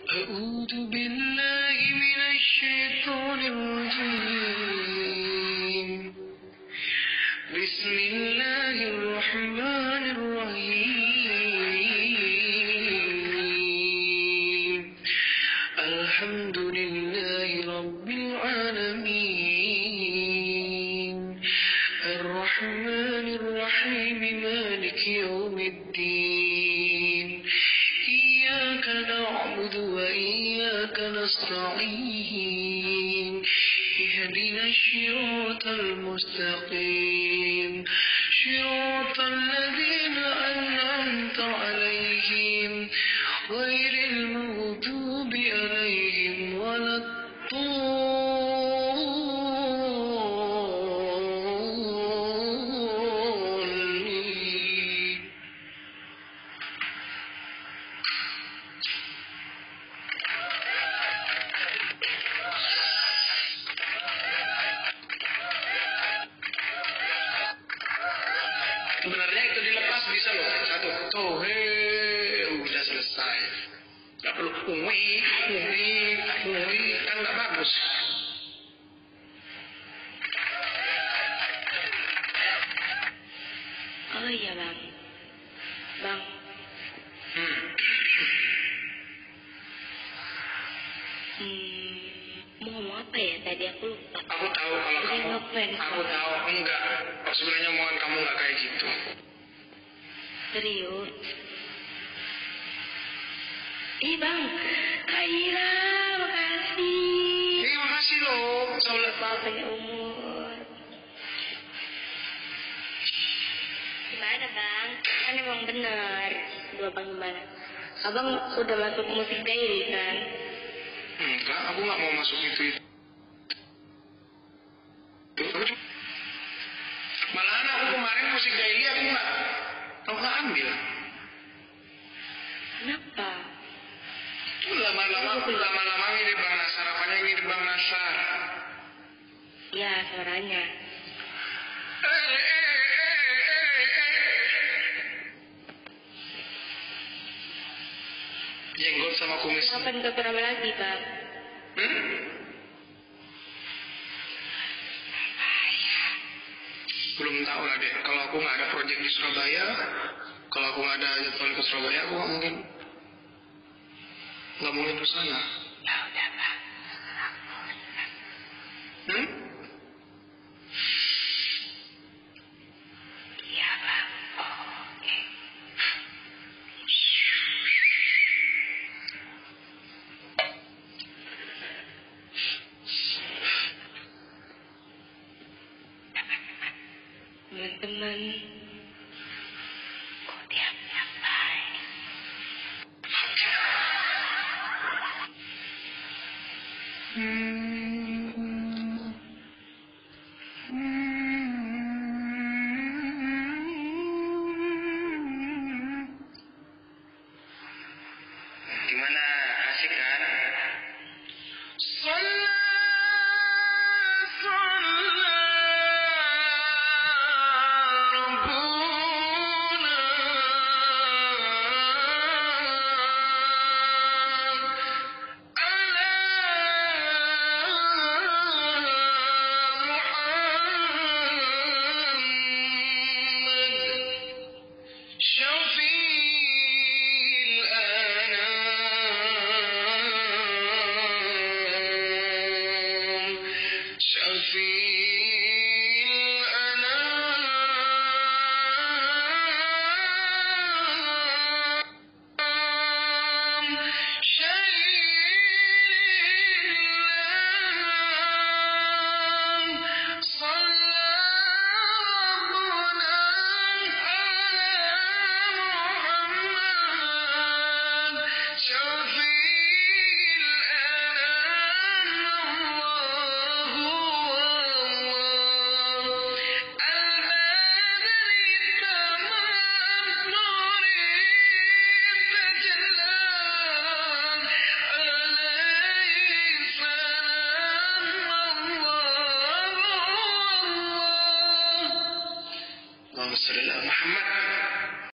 أعوذ بالله من الشيطان الرجيم بسم الله الرحمن الرحيم الحمد لله رب العالمين الرحمن الرحيم مالك يوم الدين إياك نعبد وإياك نستعين اهدنا الصراط المستقيم صراط الذين أنعمت عليهم غير المغضوب عليهم ولا الضالين. Sebenarnya itu dilepas bisa loh, satu tuh, udah selesai. Gak perlu ui, kan gak bagus. Oh iya bang, mau ngomong apa ya tadi aku lupa. Aku tahu kalau Udah kamu, ngefans, aku Bang. tahu enggak. Sebenarnya mohon kamu nggak kayak gitu. Serius. Ih bang, Kak Ira, makasih. Makasih loh, soalnya Bapak banyak umur. Gimana bang? Kan emang bener. Dua bang gimana? Abang udah masuk musik daily kan? enggak, aku nggak mau masuk itu. Malahan aku kemarin musik daily aku nggak ambil. Kenapa? Lama-lama ini Bang Nasar, apanya ini Bang Nasar? Ya suaranya. Jenggot sama kumis. Kapan ke rame lagi bang? Belum tahu lah deh. Kalau aku nggak ada proyek di Surabaya, kalau aku nggak ada jadwal ke Surabaya, aku nggak mungkin ke sana. Ya udah bang. Iya bang. Oke. Teman-teman, kok diam-diam baik? Gimana, asik kan?